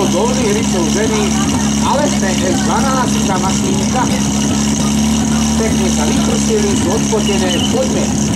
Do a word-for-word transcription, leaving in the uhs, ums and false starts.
dolných rycov ženy, ale ste es dvanásť mašínka. Pekne sa vyprstili, sú odpotené, poďme.